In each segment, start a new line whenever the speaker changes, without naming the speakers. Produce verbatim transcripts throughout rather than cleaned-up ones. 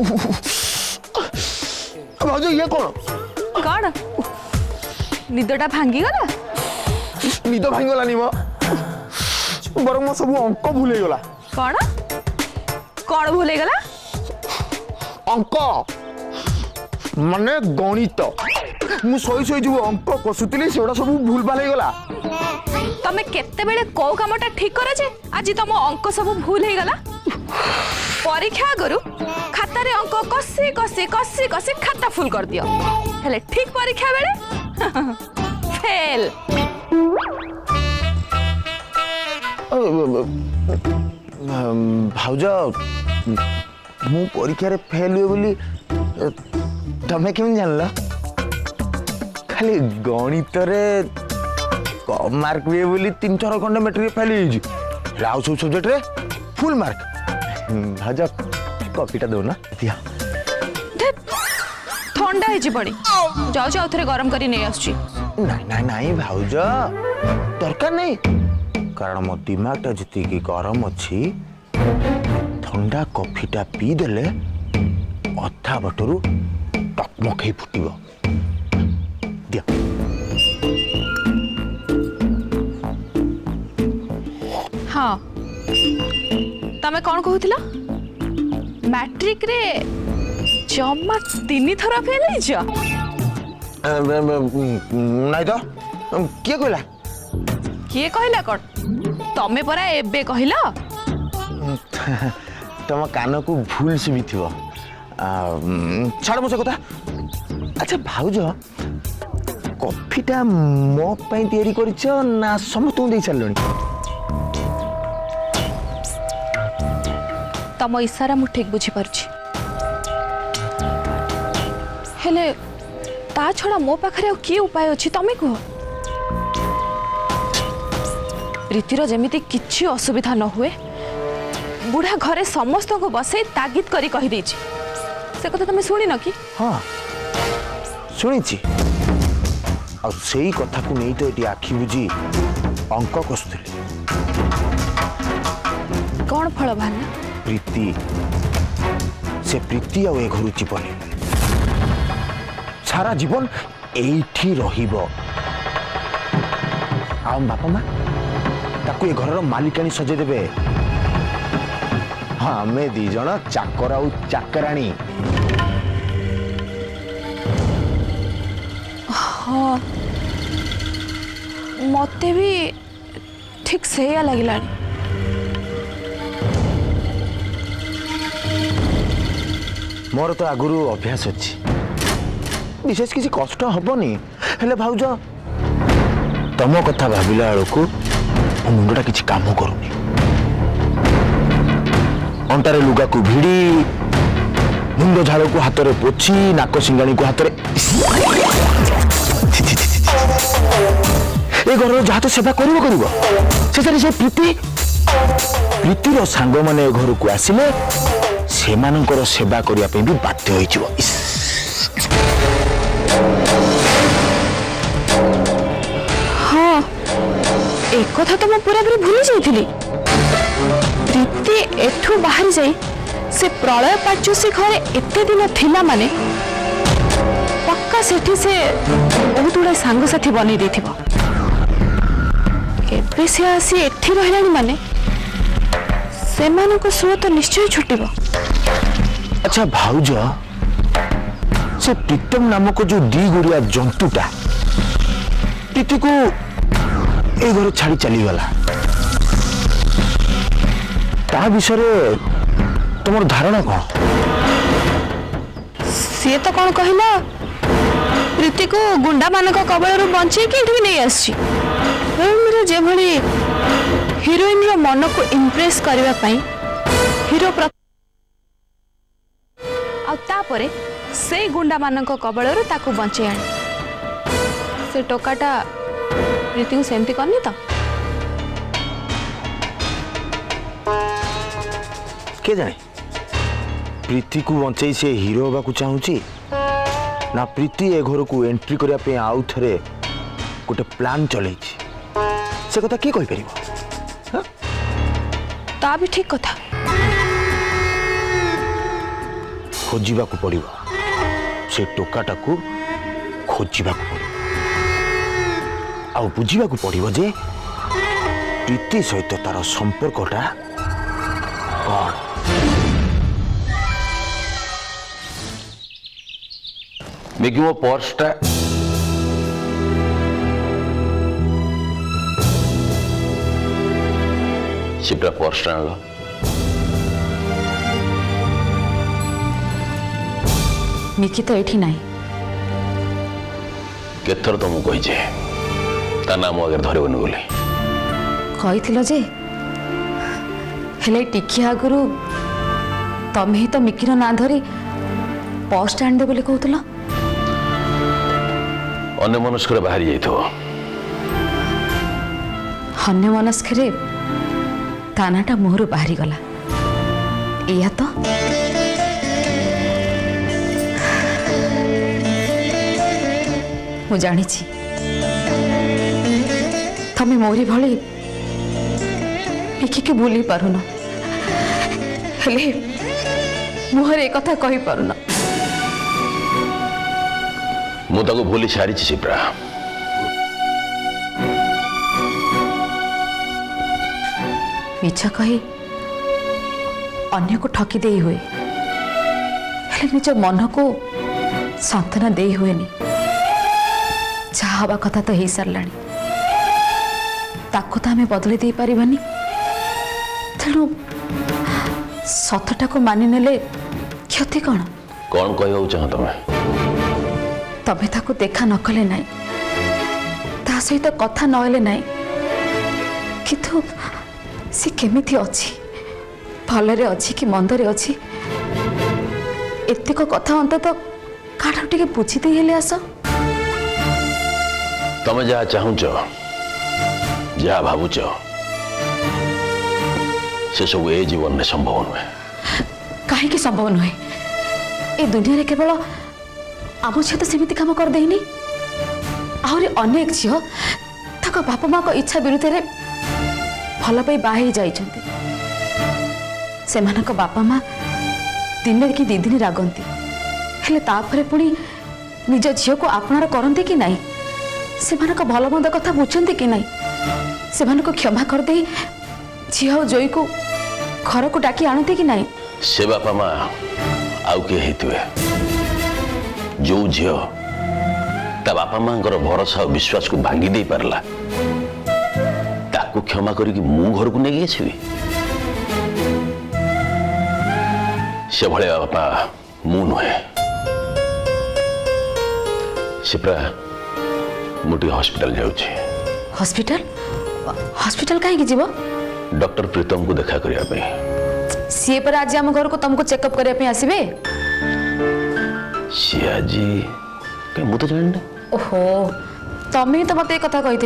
भाज ये कौन
कौन निदटा भांगी गला
निद भांगी गलानी मो बर मो सब अंक भूल गला
कौन कौन भूल गला
अंक माने गणित मु सोई सोई जो अंक कसुतली सेडा सब भूल भाल गला
तमे केते बेले को कामटा ठीक करे जे आज तुम अंक सब भूल हे गला परीक्षा करू खाता रे अंक कसी कसी कसी कसी खाता फुल कर दियो हेले ठीक परीक्षा बेले फेल
भाउज मु परीक्षा रे फेल हुए बोली तमे केम जानला खाली गणित रे कम मार्क हुए बोली तीन चार खंड मैट्रिक फेल हो राउ सब सब्जेक्ट रे फुल मार्क भाजा कॉफीटा दो ना दिया
ठंडा है जीवनी जाओ जाओ थरे गरम करी नहीं आछी
नहीं नहीं नहीं भाउज दरकार नहीं कारण मो दिमाग टा जति की गरम अछि ठंडा कॉफीटा पी देले अधा बटरू टकमक ही फुटिबो दिया
हाँ तमे कौन कहूतिला मैट्रिक रे जम्मा तीन थरा फेल हो
नहीं तो किए कहला
किए कहला कौन तमे परा एबे कहला
तुम कान को भूल सुबी थी छाड़ मो से कथा अच्छा भाउज कॉफीटा मो पई तैयारी करिछ ना समस्त दे चलनी
तम इशारा मु ठीक बुझी पारुछि हेले ता छड़ा मो पाखरे की उपाय अछि तमे कह प्रीतिर जेमिति किछि असुविधा न हुए बुढ़ा घरे समस्त को बसे तागिद करी कहि दैछि से कथा तमे सुनी न कि
हां सुनी छी और सही कथा को नहीं तो एटी आखि बुझी अंक कसुतली
कौन फल भाना
प्रीति से प्रीति आ ए घर जीवन सारा जीवन एठी रहिबो आ बापा माँ ताकू ए घर मालिकानी सजे देबे हाँ आमे दी जण चाकर आ चाकराणी
हाँ मते भी ठीक से या लगिलानी
मोर तो आगुरु अभ्यास अच्छी विशेष किसी कष्ट हबनी हेले भाउज तम कथा भाविला बेलू मो मुंडा किसी काम करूनी अंटारे लुगा को भिड़ी मुंड झाड़ को हाथ में पोछी नाक सिंगाणी को हाथ ए घर जहाँ तो सेवा करिवो करिवो से से प्रीति प्रीतिर सांग माने घर को आसिले सेमानंकर सेवा करिया पे भी बाध्य होई छिवो
हाँ एक कथा तो मैं पूरा पूरी भूली जाइथिली प्रीति एठू बाहर जाई से प्रलय पाचुसी घरे एते दिन थिला माने पक्का सेठी से बहुत गुड़ा सांग साथी बनी देथिबो एबे से आसी एठी रहलानी माने सेमानको सुଅ तो निश्चय छुटिबो
अच्छा भाउज से प्रीतम नामक जो दी गुड़िया जंतुटा प्रीति को ए घर छाड़ी चली गला ता विषय तुम धारणा कौन
सी तो कौन कहला प्रीति को गुंडा मान कबल बचे कि नहीं आसी जे भली हिरोइन रो मन को इम्प्रेस करबा पई हीरो आउे से गुंडा मान कबल ताकू बचे आनी से टोकाटा प्रीति को सेमती करनी तो
के जाने प्रीति को बंचई से हीरो होगा चाहूची ना प्रीति ए घर को एंट्री करने आउ थे गोटे प्लान चल से कथा किए कहीपर
ता भी ठीक कथा
खोजा पड़ो से टोकाटा को खोजा पड़ो आ बुझा पड़ो जे प्रीति सहित तार संपर्कटा कौन।
मिकी मो पर्सटा शिप्रा पर्सटा आनल
मिकी तो एठी नहीं
केथर तुमको कही ता नाम आगे धरबन बोली
कही जे हेले टिकी आगु तमें ही तो मिकीर ना धरी पोस्ट आंदे बोली कहूल
अन्य मनस्क बाहरी जाइथो
अन्य मनस्क तानाटा मुहर बाहरी गला या तो मु जानी तमें मोरी भली मिकी के भूली पारुन हेले मुहर एक कथा कही पारुन
मु ताको भूली सारी शिप्रा
मिछ कही अन्य को ठकी दे हुए हेले निज मन को सांत्वना दे हुए जहा हवा कथा तो हो सारा ताको तो आम बदल दे पारिबानी तेणु सतटा को मानि नेले क्षति कौन
कौन कहू चाह तमें
तमें ताको देखा न कले नाई ता सहित कथा नहले नाई किंतु सी केमिति अछि भलरे अछि कि मंदरे अछि एतेक कथा अंत तो काढ टिके बुझी दे हेले आस
तमें जहाँ चाहूच जहाँ भावुच से सब ए जीवन में संभव नुहे
कहीं संभव नुहे ए दुनिया रे केवल आम झील तो सेमती कम कर देनी आहरी अनेक झील तक बापा माँ को इच्छा विरुद्ध रे भल पाई बाहे जाइछन्ति सेमानक बापा माँ दिन कि दी दिन रागंती हेले तापरे पुणी निज झील को आपणार करते कि नहीं सेमानक भल मंद कथा बुझंती कि नहीं सेमानक क्षमा कर दे झील और जोई को घर को डाकी आणते कि नहीं
से बापा माँ आउ किए हेतुए जो झील ता बापा माँ भरोसा और विश्वास को भांगी दे पारला ताकू क्षमा करी मु घर को नहीं आसबि से भाई बापा मु नुहे शिप्रा मुझे हॉस्पिटल जाऊँ
हॉस्पिटल हॉस्पिटल कहीं जीव
डॉक्टर प्रीतम को देखा करने
सी पर आज आम घर को तुमको चेकअप करने आसबे
सी आज मु तो जान
ओहो तमें तो मत कथा कही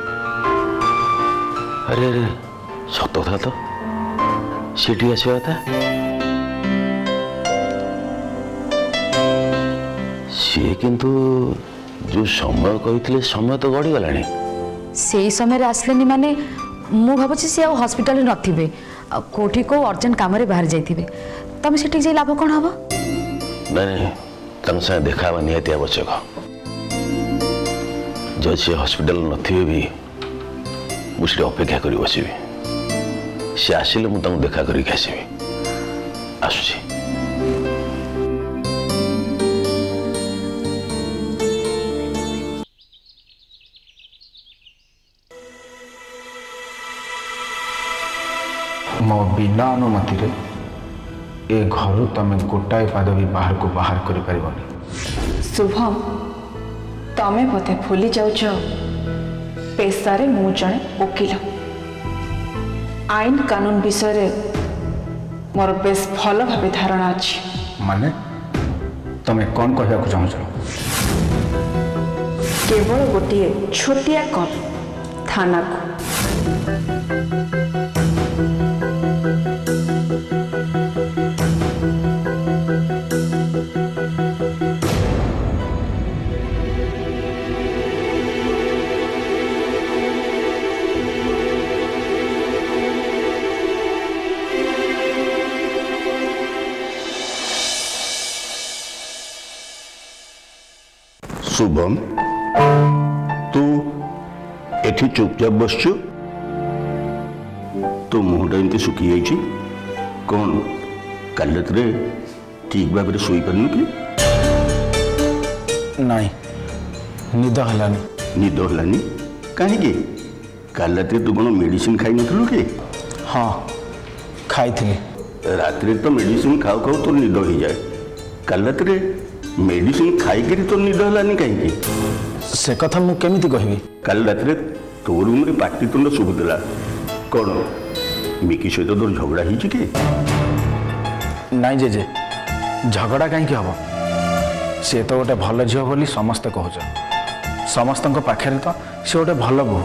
अरे अरे सत था तो सीटी आसवा था सी किंतु जो समय कही समय तो गड़ी गलानी
से समय आसलेनी माने मु भावुची सी हॉस्पिटल नथिबे कोठी को अर्जेंट काम रे बाहर जाइथिबे तमे सेठी जे लाभ कोन हबो
नहीं नहीं तंग से देखा निहाती आवश्यक जो सी हॉस्पिटल नथिबे भी मुझे अपेक्षा करी बसबी सी आसिले मु तंग देखा करी आसबी आसुची
मो बिना अनुमति रे ए घर तमे गोटाए पाद भी बाहर को बाहर करि परिबनी
शुभम तमे बोधे भूली जाउछ पेशारे मु जणे वकील आईन कानून विषय रे मोर बेस भल भाव धारणा अछि
माने तमे कौन कहया को चाहछ
केवल गोटे छोटिया कल थाना को
शुभम तू एठी चुपचाप बसचु तो मुहटा एमती सुखी जाइए कौन काल रात ठीक भाव में शोई पारनु कि
नहीं निद हलानी
निद हलानी कहीं काल रात तू कौन मेडिसिन खाई नथलु कि
हाँ खाई थी
रात तो मेडिसिन खाऊ खाऊ तो निद हो जाए काल रात मेडिसिन खाई तो निद हलानी कहीं
से कथा मु केमिति कहबी
काल रात तो रूम रे पाटितुंड शुभुला कौन मिकी सहित तोर झगड़ा ही कि
नाई जेजे झगड़ा कहीं हम सी तो गोटे भल झील बोली समस्ते कहूच समस्त पाखे तो सी गोटे भल बो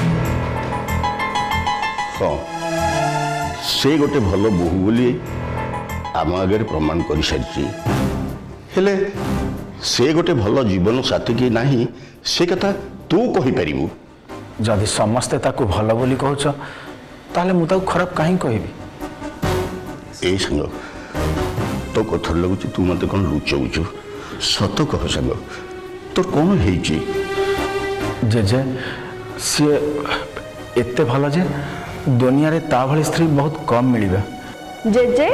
हाँ से गोटे भल बोहू बोली आम आगे प्रमाण कर सारी हेले से गोटे भल जीवन साथी कि नहीं से कथा तू कहीपर
जदि समस्ते ताकू भल बोली कहूच ताले मु ताकू खराब कहीं कहबी
ए संग तो कथर लगुच तू मत कौन लुचाऊचु सत कह संग तोर कौन है
जेजे सी एते भल जे दुनिया रे ता भली स्त्री बहुत कम मिलिबा
जेजे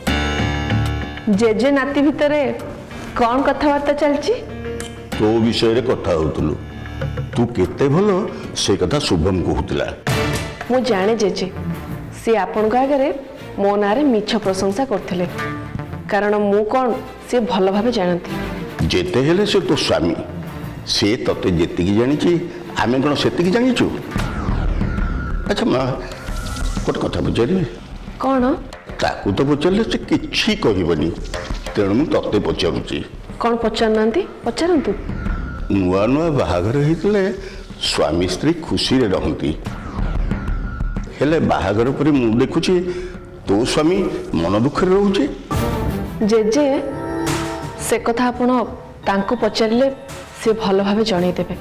जेजे नाती भितरे कौन कथबार्ता चलची
तो विषय रे कथा होतलु तू केते भल से कथा शुभम कहूतला
मु जाने जेजे सी आपन को आगे मो नारे मिछ प्रशंसा करथिले कारण मु कौन से भल भाबे जानती
जेते हेले से तो स्वामी से तते जेतिकी जानिची आमे कोन सेतिकी जानिचु अच्छा मां कोट कथा पचारि
कौन
ताकू तो पचारले से किछि कहबनी तेणु मु तते पचारुची
कौन पचार नांती पचारंतु
नुआ नुआ बाहागर होइतले स्वामी स्त्री खुशी रे रहंती हेले बाहागर पर मु देखुची तो स्वामी मन दुख रे रहउची
जेजे से कथा आपण तांको पचारले से भल भाबे जणै देबे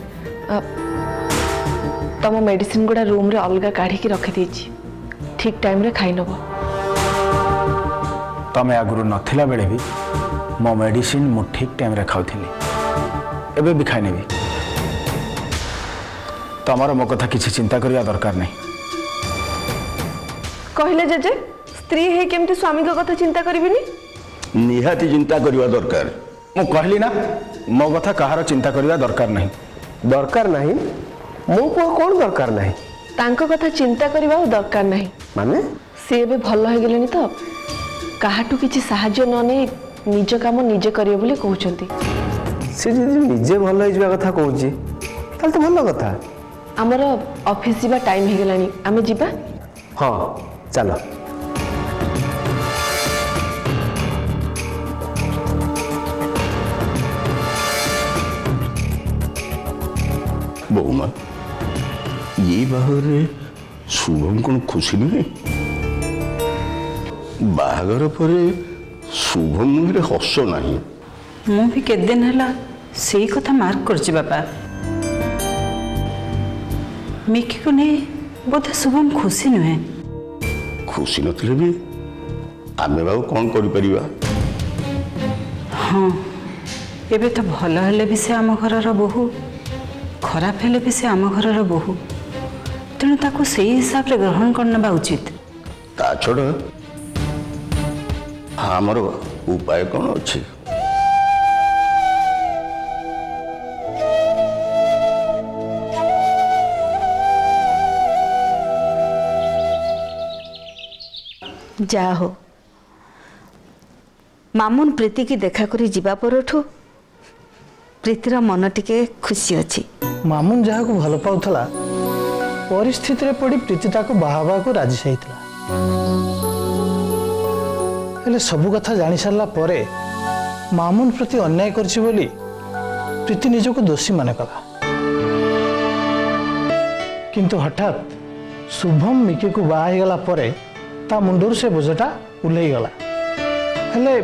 तम मेडिसिन गुडा रूम रे अलगा काढ़ी की रखि देछि ठीक टाइम रे खाइ नबो
तमे आगुरु नथिला बेले भी मो मेडिसिन मु ठीक टाइम रे खाउथिली एबे भी खाइ नेबी तमर मो कथा किछि चिंता करिया दरकार नहीं
कहले जेजे स्त्री हे केमती स्वामी को कथा चिंता करिबिनी
निहाती चिंता करिवा दरकार
मु कहली ना मो कथा कहार चिंता करिवा दरकार नहीं
दरकार नहीं मो को कौन दरकार नहीं
तांको कथा चिंता करिवा दरकार नहीं
माने
से एबे भल हो गेलेनी तो काहाटू किछि सहाय्य न नै निज काम निजे करियो बोली कहउचंती
से जे निजे भल हो जबा कथा कहउची ताल तो भल कथा
हमर ऑफिस जीवा टाइम हे गेलानी आमे जीवा
हां चलो
बहुमा ये बाहर शुभम कौन खुशी नुहे बाहागर पर शुभम मुहरे हस नहीं
मु भी के दिन हला सेही कथा मार्क करछि बापा मिकी को नहीं बोधे शुभम खुशी नुहे
खुशी नथिले भी आमे बाबू कौन करि परिबा
हाँ एबे तो भल हेले भी से आम घरर बोहू खराब हेले भी से आम घरर बोहू तेणु ताको सेही हिसाब रे ग्रहण करना उचित
ता छड़ा हमर उपाय कौन अच्छे
जा हो मामुन प्रीति की देखा करी जीवा परठू प्रीतिर मन टिके खुशी अच्छी
मामुन जहाँ को भल पाउथला परिस्थिति रे पड़ी प्रीति ताको बाहाबा को राजी सहितला हेले सबु कथा जानी सारला परे मामुन प्रति अन्याय करछि बोली प्रीति निजको दोषी माने कला किंतु हठात शुभम मिकी को बाहा ही गला परे ता मुंडर से बोझटा उल्लई गला हेले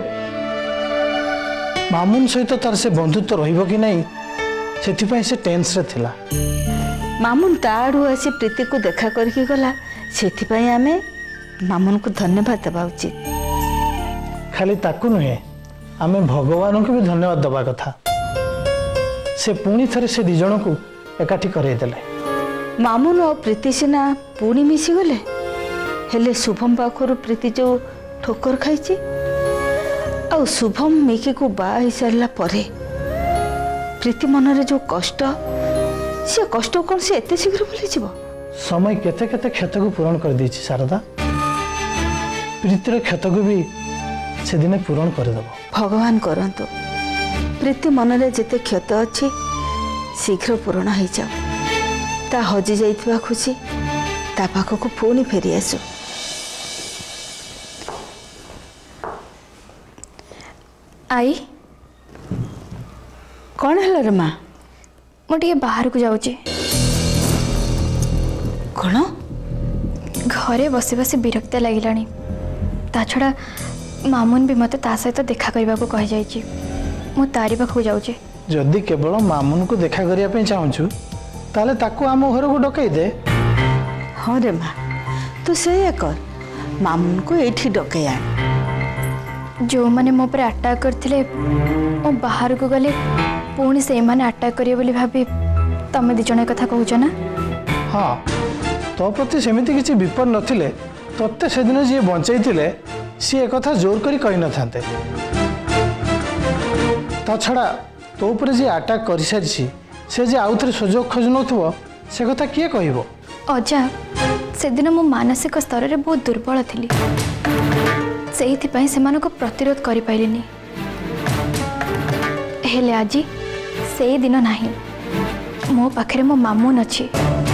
मामुन सहित तार से बंधुत्व रहिबो कि नहीं सेथिपाई से टेंस रे थिला
मामुन ताड़ू आसी प्रीति को देखा करके गला सेथिपाई आमे मामुन को धन्यवाद देबा उचित
खाली ताकू नुहे आमे भगवान को भी धन्यवाद दबा कथा से पुणी थे से दी जन को एकाठी करदेले।
मामुन और प्रीति सिना पुणी मिसीगले हेले शुभम पाखर प्रीति जो ठोकर खाई आ शुभम मिकी को बा ही सारा परे प्रीति मनरे जो कष्ट से कष्ट कौन से एते शीघ्र भूली जीव।
समय केते केते क्षत को पूरण कर दी शारदा प्रीतिर क्षत को भी से दिने पूरण करदेव।
भगवान करंतु प्रीति मनरे जेते क्षत अच्छी शीघ्र पूरण हो जाओ ता हजि जाइथिबा खुशी ता पाखक पुणी फेरी आसु।
आई
कौन है रे माँ?
मुझे बाहर को जाऊँगी।
कौन?
घरे बसी बसी विरक्त लगिलानी ता छड़ा मामुन भी मते ता सहित देखा करबा को कहि जाई छी। मु तारी पाखु जाऊँगी।
जदि केवल मामुन को देखा करिया पे चाहूछु ताले ताको आम घर को डकई दे।
हाँ रे माँ तू से कर मामुन को एठी डकई आ।
जो माने मो पर अटैक करथिले ओ बाहर को गले पुणी से माने अटैक करिए बोली भाबी तमे दी जने कथा कहूछ ना।
हाँ तो प्रति सेमिति किछि विपद नथिले तत्ते सेदिन जे बंचैतिले सी एक कथा जोर करी कहि न थांते। ता छड़ा तो ऊपर जे अटैक करि सारिछि से जे आउथरे सुजोग खोज नथबो से कथा किए कहबो।
अजा सेदिन मो मानसिक स्तर रे बहुत दुर्बल थिली सेहिथिपाई सेमानको प्रतिरोध करि पाइलिनी। हेले आजी से दिन नाही मो पाखरे मो मामुन अच्छी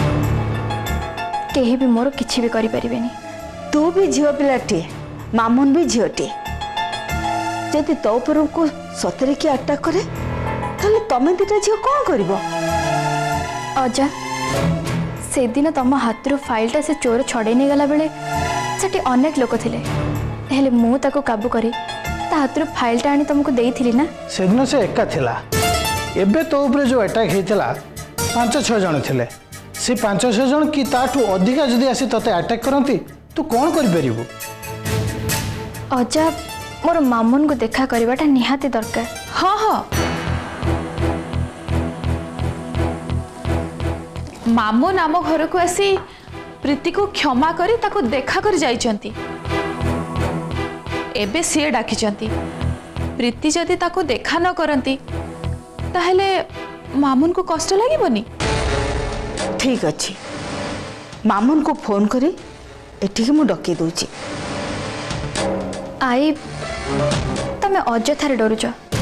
केही भी मोर किछि भी करि परिबेनी।
तू भी झियो पिलाटी मामुन भी झियोटी जदि तो ऊपर को सतरे की अटैक करे ताले तमे दिटा झियो कौन करिवो।
अजा से दिन तम हाथ रो फाइलटा से चोर छड़े नहीं गला बेले सेठी अनेक लोक थिले हेले मु ताको काबू करी ता हाथ रो फाइलटा आनी तुमको देइथिली ना।
सेदिन से एका थिला एबे तो ऊपर जो अटैक हेतिला पांच छह जन थिले से पांच छह जन की ताठू अधिका जदि आसी तते अटैक करंती तू कौन करि परिबो।
अजा मोर मामुन को देखा करबाटा निहाती दरकार।
हाँ हाँ मामुन आम घर को आसी प्रीति को क्षमा करी ताको देखा कर जाइचंती एबे सी डाकिचंती प्रीति जदि ताको देखा न करंती ताहले मामुन को कष्ट लागिबनी।
ठीक अच्छी मामुन को फोन करी एठी मु डके दूची।
आई तमे अजथारे डरुच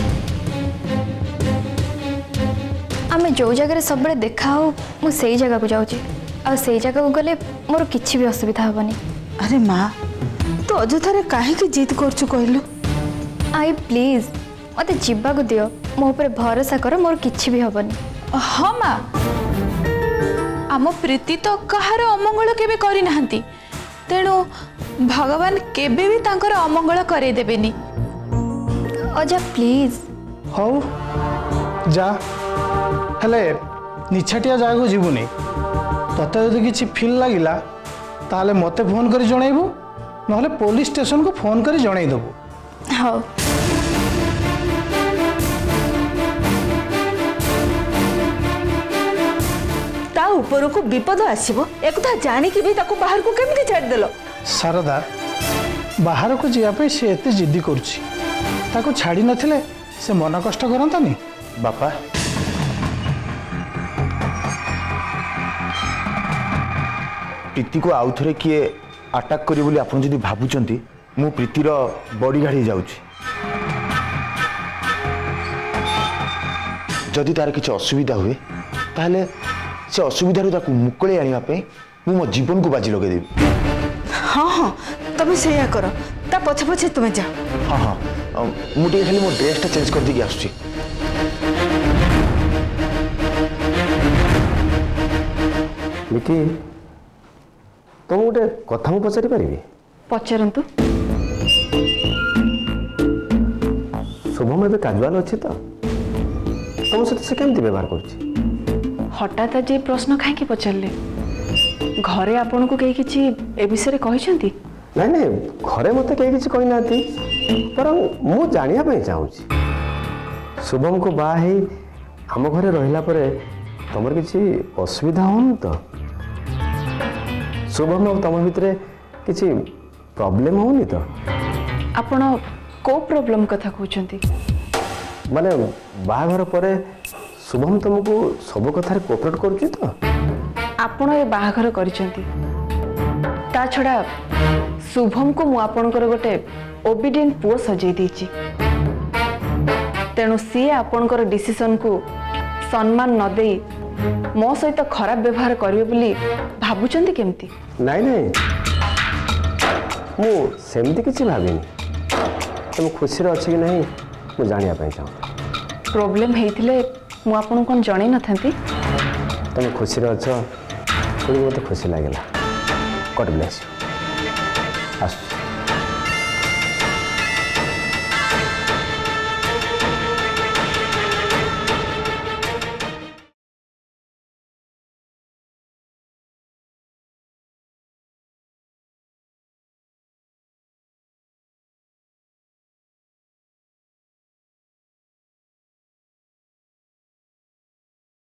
आमे जो जगह सब देखा हो मु सेई जगह को जाऊँगी आ सेई जगह को गले मोर किछि भी असुविधा हेबनी।
अरे माँ तो अजथारे काहे की जिद करछु कहलु।
आई प्लीज मते जिबा को दियो मो ऊपर भरोसा कर मोर किछि भी हेबनी।
हाँ माँ आम प्रीति तो कहार अमंगल केबे करि नाहंती तेणु भगवान केबे भी तांकर अमंगल करे देबेनी।
अजा प्लीज
हौ जा हेले निछाटिया जागा को जीवनी तते यदि किछि फील लागिला ताले मते फोन करी जणाइबो नहले पुलिस स्टेशन को फोन करी जणाइ देबो।
हाँ
ता ऊपर को विपद आसीबो एकथा जानी कि भी ताको बाहर को केमिति छाड़ देलो।
शारदा बाहर को जिया पे से एते जिद्दी करछि ताको छाड़ी नथिले से मन कष्ट करंतानी।
बापा प्रीति को आउ थे किए अटैक करी बोली आपन जदि भाबुचंती मु प्रीतिर बॉडी गाड़ी जाउछि जदि तार किछि असुविधा हुए ताहले से असुविधा रो ताकू मुकळे आनिबा पे मु मो जीवन को बाजी लगे देबी।
हाँ हाँ तुम से कर ता पछे पछे तुम जा।
हाँ हाँ मुझे खाली मो ड्रेसटा चेंज कर देकी आसुची।
मिकी तुम गोटे कथा मु पचारि पारिबी।
पचारंतु।
शुभम एबे काजुआल अच्छी तो तुम सहित से केमती व्यवहार कर
हठात आज प्रश्न कहीं पचारे घरे आपन को कहीं किसी ए विषय कहते
नाई नाई घरे मत कहीं किसी कही ना पर मु जानिया चाहूँ शुभम को बाहर आम घरे रहिला परे तुमर किसी असुविधा होनी तो शुभम और तुम भितर किसी प्रॉब्लम होनी तो
आपण को प्रॉब्लम कथा कहउछंती
माने बाहाघर परे शुभम तुमको सब कथार कोऑपरेट करूची तो
आपण ए बाहाघर करिसंती ता छड़ा शुभम को मु आपणकर गोटे ओबीडिएंट पुओ सजै देछि तेणु सी आपणकर डिसीजन को सम्मान न दे मो सहित खराब व्यवहार करिवे बोली भाबुचंती केमती
नहीं नहीं मु सेमती किसी भाविनी तुम खुशी अच्छी कि नहीं मुझे जानिया चाहूँ
प्रॉब्लम हेइथिले मु आपन कोन जणै नथंती
तुम खुशी अच्छ मत खुशी लगे गॉड ब्लेस यू।